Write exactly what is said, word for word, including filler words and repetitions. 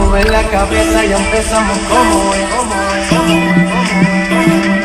mueve la cabeza y empezamos como es, como es, como es, como es.